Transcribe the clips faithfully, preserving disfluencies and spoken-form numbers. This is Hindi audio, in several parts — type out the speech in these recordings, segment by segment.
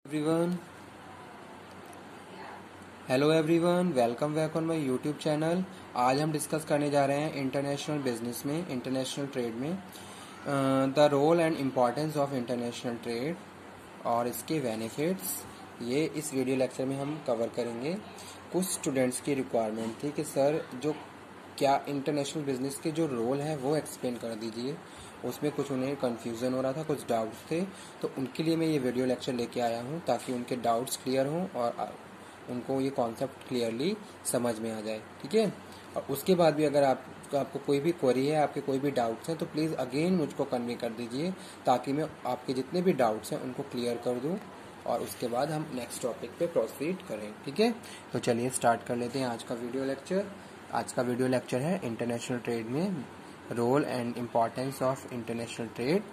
Everyone hello everyone welcome back on my YouTube channel. आज हम डिस्कस करने जा रहे हैं इंटरनेशनल बिजनेस में, इंटरनेशनल ट्रेड में the role and importance of international trade और इसके बेनिफिट्स। ये इस वीडियो लेक्चर में हम कवर करेंगे। कुछ स्टूडेंट्स की रिक्वायरमेंट थी कि सर जो क्या इंटरनेशनल बिजनेस के जो रोल है वो एक्सप्लेन कर दीजिए। उसमें कुछ उन्हें कन्फ्यूज़न हो रहा था, कुछ डाउट्स थे, तो उनके लिए मैं ये वीडियो लेक्चर लेके आया हूँ ताकि उनके डाउट्स क्लियर हों और उनको ये कॉन्सेप्ट क्लियरली समझ में आ जाए। ठीक है। और उसके बाद भी अगर आप आपको कोई भी क्वेरी है, आपके कोई भी डाउट्स हैं, तो प्लीज़ अगेन मुझको कन्वे कर दीजिए ताकि मैं आपके जितने भी डाउट्स हैं उनको क्लियर कर दूँ और उसके बाद हम नेक्स्ट टॉपिक पे प्रोसीड करें। ठीक है। तो चलिए स्टार्ट कर लेते हैं आज का वीडियो लेक्चर। आज का वीडियो लेक्चर है इंटरनेशनल ट्रेड में role and importance of international trade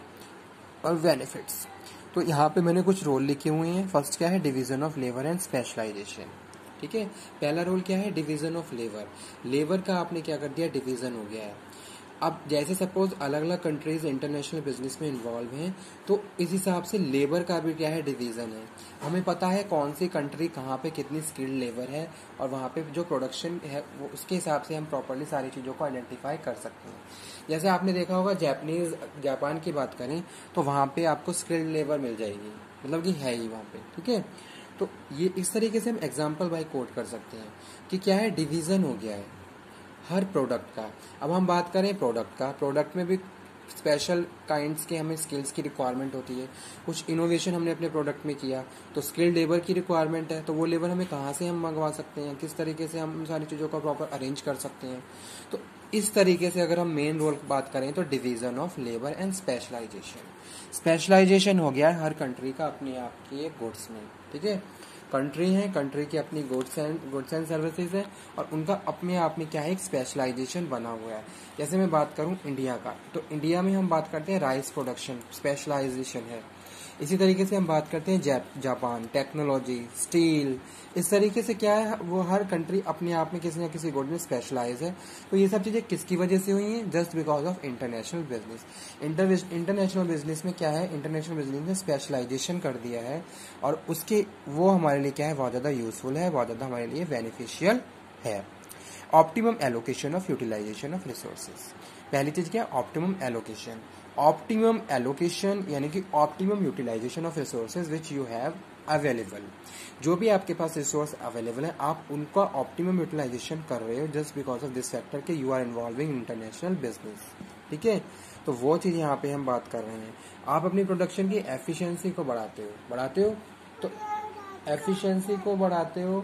और बेनिफिट्स। तो यहाँ पे मैंने कुछ रोल लिखे हुए हैं। फर्स्ट क्या है, division of labour and specialisation. ठीक है। पहला रोल क्या है, डिवीजन ऑफ लेबर। लेबर का आपने क्या कर दिया, डिवीजन हो गया है। अब जैसे सपोज अलग अलग कंट्रीज इंटरनेशनल बिजनेस में इन्वॉल्व हैं, तो इस हिसाब से लेबर का भी क्या है, डिवीजन है। हमें पता है कौन सी कंट्री कहाँ पे कितनी स्किल्ड लेबर है और वहाँ पे जो प्रोडक्शन है वो उसके हिसाब से हम प्रॉपरली सारी चीज़ों को आइडेंटिफाई कर सकते हैं। जैसे आपने देखा होगा जापानीज जापान की बात करें तो वहाँ पे आपको स्किल्ड लेबर मिल जाएगी, मतलब कि है ही वहाँ पे। ठीक है। तो ये इस तरीके से हम एग्जाम्पल बाय कोट कर सकते हैं कि क्या है, डिवीजन हो गया है हर प्रोडक्ट का। अब हम बात करें प्रोडक्ट का, प्रोडक्ट में भी स्पेशल काइंड्स के हमें स्किल्स की रिक्वायरमेंट होती है। कुछ इनोवेशन हमने अपने प्रोडक्ट में किया तो स्किल्ड लेबर की रिक्वायरमेंट है, तो वो लेबर हमें कहाँ से हम मंगवा सकते हैं, किस तरीके से हम सारी चीज़ों का प्रॉपर अरेंज कर सकते हैं। तो इस तरीके से अगर हम मेन रोल की बात करें तो division of labour and specialisation. Specialisation हो गया हर कंट्री का अपने आप के गुड्स में। ठीक है। कंट्री है, कंट्री की अपनी goods and goods and services है और उनका अपने आप में क्या है, एक स्पेशलाइजेशन बना हुआ है। जैसे मैं बात करूं इंडिया का, तो इंडिया में हम बात करते हैं राइस प्रोडक्शन, स्पेशलाइजेशन है। इसी तरीके से हम बात करते हैं जापान, टेक्नोलॉजी, स्टील। इस तरीके से क्या है, वो हर कंट्री अपने आप में किसी न किसी गुड में स्पेशलाइज है। तो ये सब चीज़ें किसकी वजह से हुई हैं, just because of international business. International business में क्या है, इंटरनेशनल बिजनेस ने स्पेशलाइजेशन कर दिया है और उसके वो हमारे लिए क्या है, बहुत ज़्यादा यूजफुल है, बहुत ज़्यादा हमारे लिए बेनिफिशियल है। Optimum allocation of utilisation of resources. पहली चीज क्या है, ऑप्टिमम एलोकेशन। ऑप्टिमम एलोकेशन यानी कि optimum utilisation of resources which you have available. जो भी आपके पास रिसोर्स अवेलेबल है, आप उनका ऑप्टिमम यूटिलाइजेशन कर रहे हो just because of this factor के you are involving international business. ठीक है। तो वो चीज यहाँ पे हम बात कर रहे हैं। आप अपनी प्रोडक्शन की एफिशिएंसी को बढ़ाते हो बढ़ाते हो तो एफिशिएंसी को बढ़ाते हो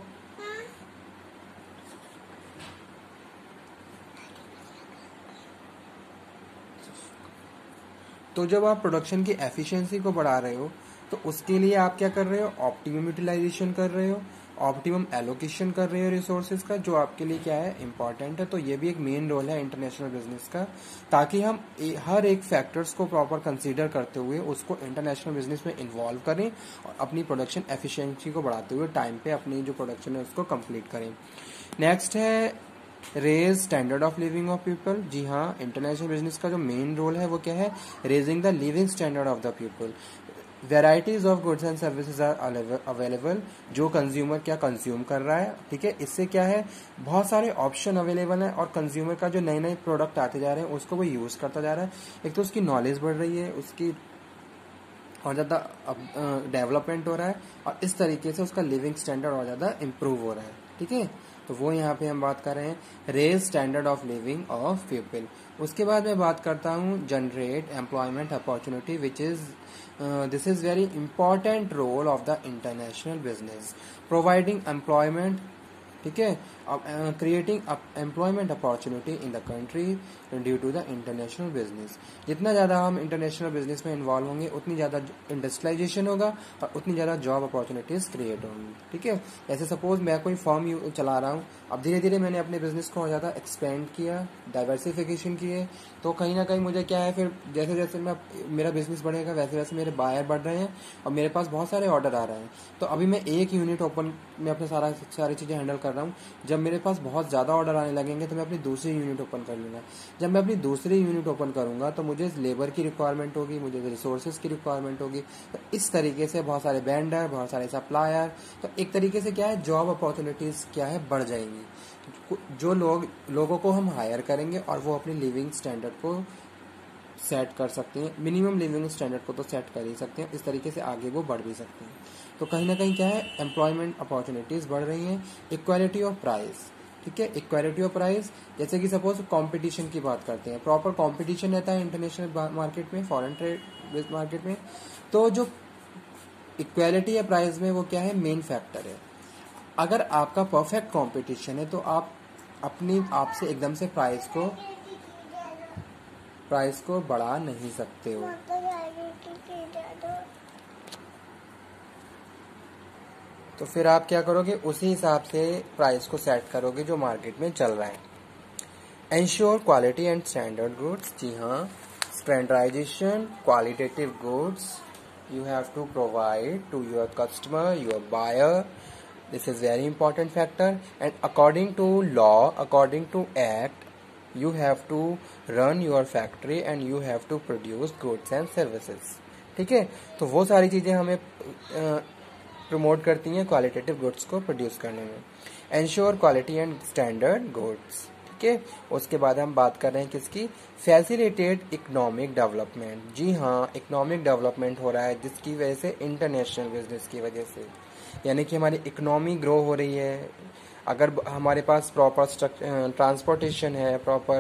तो जब आप प्रोडक्शन की एफिशिएंसी को बढ़ा रहे हो तो उसके लिए आप क्या कर रहे हो, ऑप्टिमम यूटिलाइजेशन कर रहे हो, ऑप्टिमम एलोकेशन कर रहे हो रिसोर्सेज का, जो आपके लिए क्या है, इंपॉर्टेंट है। तो ये भी एक मेन रोल है इंटरनेशनल बिजनेस का, ताकि हम हर एक फैक्टर्स को प्रॉपर कंसीडर करते हुए उसको इंटरनेशनल बिजनेस में इन्वॉल्व करें और अपनी प्रोडक्शन एफिशिएंसी को बढ़ाते हुए टाइम पे अपनी जो प्रोडक्शन है उसको कंप्लीट करें। नेक्स्ट है raise standard of living of people. जी हाँ, इंटरनेशनल बिजनेस का जो मेन रोल है वो क्या है, raising the living standard of the people. Varieties of goods and services are available. जो कंज्यूमर क्या कंज्यूम कर रहा है, ठीक है, इससे क्या है, बहुत सारे ऑप्शन अवेलेबल हैं और कंज्यूमर का जो नए नए प्रोडक्ट आते जा रहे हैं उसको वो यूज करता जा रहा है। एक तो उसकी नॉलेज बढ़ रही है, उसकी और ज़्यादा डेवलपमेंट हो रहा है और इस तरीके से उसका लिविंग स्टैंडर्ड और ज़्यादा इम्प्रूव हो रहा है। ठीक है। तो वो यहाँ पे हम बात कर रहे हैं raise standard of living of people. उसके बाद मैं बात करता हूँ generate employment opportunity which is this is very important role of the international business, providing employment. ठीक है। Creating employment opportunity in the country due to the international business. जितना ज़्यादा हम इंटरनेशनल बिजनेस में इन्वॉल्व होंगे उतनी ज़्यादा इंडस्ट्रियलाइजेशन होगा और उतनी ज़्यादा जॉब अपॉर्चुनिटीज़ क्रिएट होंगी। ठीक है। जैसे सपोज मैं कोई फर्म चला रहा हूँ, अब धीरे धीरे मैंने अपने बिजनेस को और ज़्यादा एक्सपेंड किया, डाइवर्सिफिकेशन किए, तो कहीं ना कहीं मुझे क्या है, फिर जैसे जैसे मैं मेरा बिजनेस बढ़ेगा वैसे वैसे मेरे बायर बढ़ रहे हैं और मेरे पास बहुत सारे ऑर्डर आ रहे हैं। तो अभी मैं एक यूनिट ओपन में अपने सारा सारी चीज़ें हैंडल कर रहा हूँ। जब जब मेरे पास बहुत ज़्यादा ऑर्डर आने लगेंगे तो मैं अपनी दूसरी यूनिट ओपन कर लूँगा। जब मैं अपनी दूसरी यूनिट ओपन करूँगा तो मुझे लेबर की रिक्वायरमेंट होगी, मुझे रिसोर्सेज की रिक्वायरमेंट होगी। तो इस तरीके से बहुत सारे वेंडर, बहुत सारे सप्लायर, तो एक तरीके से क्या है, जॉब अपॉर्चुनिटीज़ क्या है, बढ़ जाएंगी। जो लोग लोगों को हम हायर करेंगे और वो अपनी लिविंग स्टैंडर्ड को सेट कर सकते हैं, मिनिमम लिविंग स्टैंडर्ड को तो सेट कर ही सकते हैं, इस तरीके से आगे वो बढ़ भी सकते हैं। तो कहीं ना कहीं क्या है, एम्प्लॉयमेंट अपॉर्चुनिटीज़ बढ़ रही हैं। इक्वालिटी ऑफ प्राइस, ठीक है, इक्वालिटी ऑफ प्राइस, जैसे कि सपोज कंपटीशन की बात करते हैं, प्रॉपर कंपटीशन रहता है इंटरनेशनल मार्केट में, फॉरेन ट्रेड मार्केट में, तो जो इक्वालिटी है प्राइस में वो क्या है, मेन फैक्टर है। अगर आपका परफेक्ट कंपटीशन है तो आप अपनी आपसे एकदम से प्राइस को प्राइस को बढ़ा नहीं सकते हो। तो फिर आप क्या करोगे, उसी हिसाब से प्राइस को सेट करोगे जो मार्केट में चल रहा है। Ensure quality and standard goods, जी हाँ, standardisation qualitative goods you have to provide to your customer, your buyer. This is very important factor. And according to law, according to act, you have to run your factory and you have to produce goods and services, ठीक है। तो वो सारी चीजें हमें प्रमोट करती हैं क्वालिटेटिव गुड्स को प्रोड्यूस करने में। Ensure quality and standard goods, ठीक है। उसके बाद हम बात कर रहे हैं किसकी, फैसिलिटेट इकोनॉमिक डेवलपमेंट। जी हाँ, इकोनॉमिक डेवलपमेंट हो रहा है जिसकी वजह से इंटरनेशनल बिजनेस की वजह से, यानी कि हमारी इकोनॉमी ग्रो हो रही है। अगर हमारे पास प्रॉपर ट्रांसपोर्टेशन है, प्रॉपर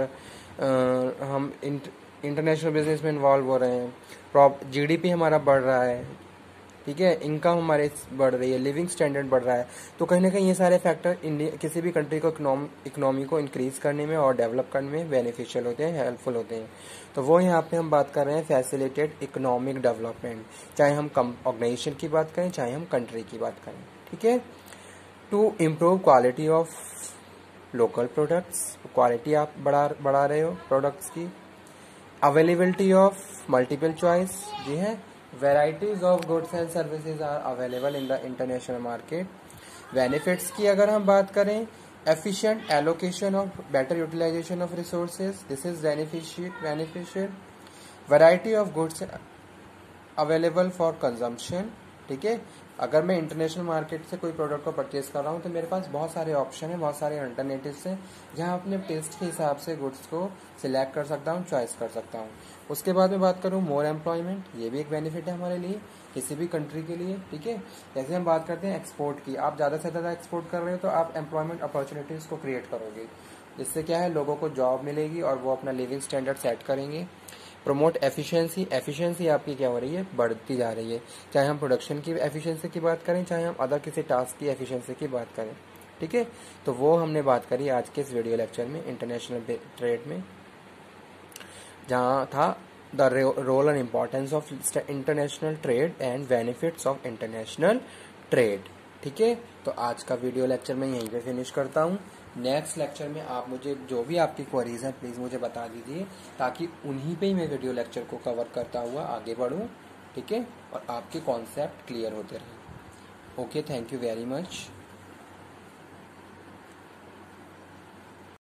हम इंटरनेशनल बिजनेस में इन्वॉल्व हो रहे हैं, प्रॉप जीडीपी हमारा बढ़ रहा है, ठीक है, इनकम हमारे बढ़ रही है, लिविंग स्टैंडर्ड बढ़ रहा है, तो कहीं ना कहीं ये सारे फैक्टर इंडिया किसी भी कंट्री को इकोनॉमी को इंक्रीज करने में और डेवलप करने में बेनिफिशियल होते हैं, हेल्पफुल होते हैं। तो वो यहाँ पे हम बात कर रहे हैं फैसिलिटेट इकोनॉमिक डेवलपमेंट, चाहे हम ऑर्गेनाइजेशन की बात करें, चाहे हम कंट्री की बात करें, ठीक है। To improve quality of local products, quality आप बढ़ा बढ़ा रहे हो प्रोडक्ट्स की। अवेलेबिलिटी ऑफ मल्टीपल चॉइस, जी है, varieties of goods and services are available in the international market. Benefits की अगर हम बात करें, efficient allocation of, better utilisation of resources, this is beneficial. Variety of goods available for consumption, ठीक है। अगर मैं इंटरनेशनल मार्केट से कोई प्रोडक्ट को परचेज कर रहा हूँ तो मेरे पास बहुत सारे ऑप्शन है, बहुत सारे अल्टरनेटिव्स हैं, जहाँ अपने टेस्ट के हिसाब से गुड्स को सिलेक्ट कर सकता हूँ, चॉइस कर सकता हूँ। उसके बाद में बात करूँ मोर एम्प्लॉयमेंट, ये भी एक बेनिफिट है हमारे लिए, किसी भी कंट्री के लिए, ठीक है। जैसे हम बात करते हैं एक्सपोर्ट की, आप ज़्यादा से ज़्यादा एक्सपोर्ट कर रहे हो तो आप एम्प्लॉयमेंट अपॉर्चुनिटीज़ को क्रिएट करोगे, जिससे क्या है, लोगों को जॉब मिलेगी और वो अपना लिविंग स्टैंडर्ड सेट करेंगे। प्रमोट एफिशिएंसी, एफिशिएंसी आपकी क्या हो रही है, बढ़ती जा रही है, चाहे हम प्रोडक्शन की एफिशिएंसी की बात करें, चाहे हम अदर किसी टास्क की एफिशिएंसी की बात करें, ठीक है। तो वो हमने बात करी आज के इस वीडियो लेक्चर में इंटरनेशनल ट्रेड में, जहाँ था the role and importance of international trade and benefits of international trade, ठीक है। तो आज का वीडियो लेक्चर मैं यहीं पे फिनिश करता हूँ। नेक्स्ट लेक्चर में आप मुझे जो भी आपकी क्वेरीज हैं प्लीज़ मुझे बता दीजिए, ताकि उन्हीं पे ही मैं वीडियो लेक्चर को कवर करता हुआ आगे बढ़ूँ, ठीक है, और आपके कॉन्सेप्ट क्लियर होते रहें। Okay, thank you very much.